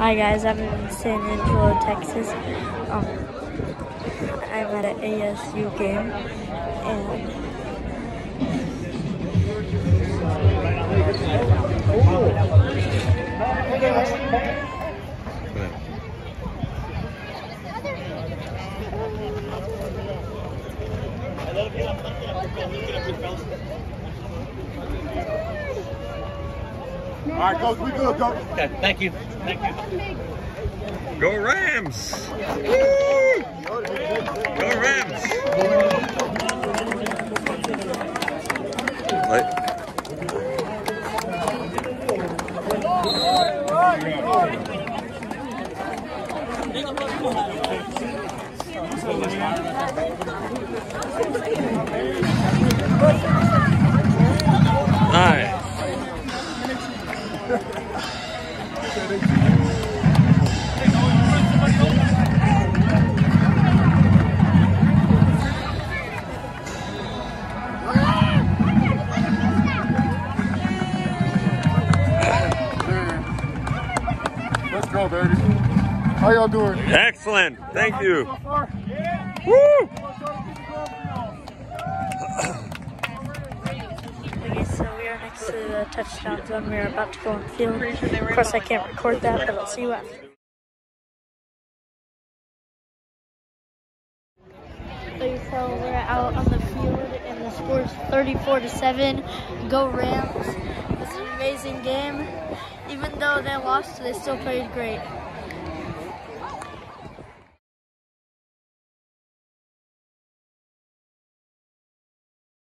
Hi guys, I'm in San Angelo, Texas. I'm at an ASU game, and all right, Coach, we good, Coach. Okay, thank you. Thank you. Go Rams! Woo! Go Rams! Nice. Let's go, baby. How y'all doing? Excellent. Thank you. Woo! okay, so we are next to the touchdown zone. We are about to go on the field. Of course, I can't record that, but I'll see you after. Okay, so we're out on the field, and the score's 34-7. Go Rams! It's an amazing game. Even though they lost, they still played great.